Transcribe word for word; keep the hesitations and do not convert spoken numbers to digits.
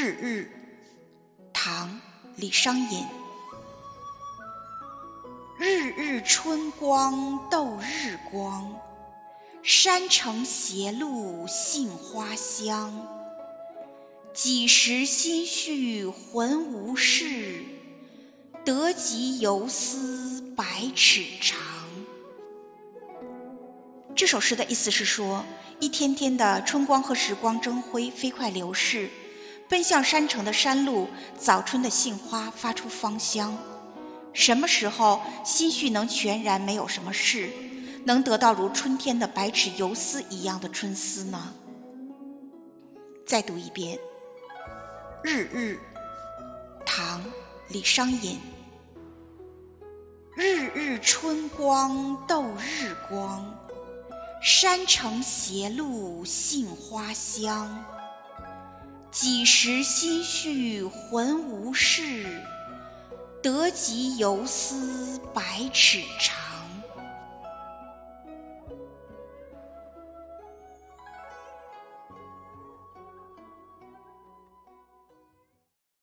日日，唐·李商隐。日日春光斗日光，山城斜路杏花香。几时心绪浑无事，得及游丝百尺长。这首诗的意思是说，一天天的春光和时光争辉，飞快流逝，奔向山城的山路，早春的杏花发出芳香。什么时候心绪能全然没有什么事，能得到如春天的百尺游丝一样的春思呢？再读一遍。日日，唐·李商隐。日日春光斗日光，山城斜路杏花香。几时心绪浑无事，得及游丝百尺长。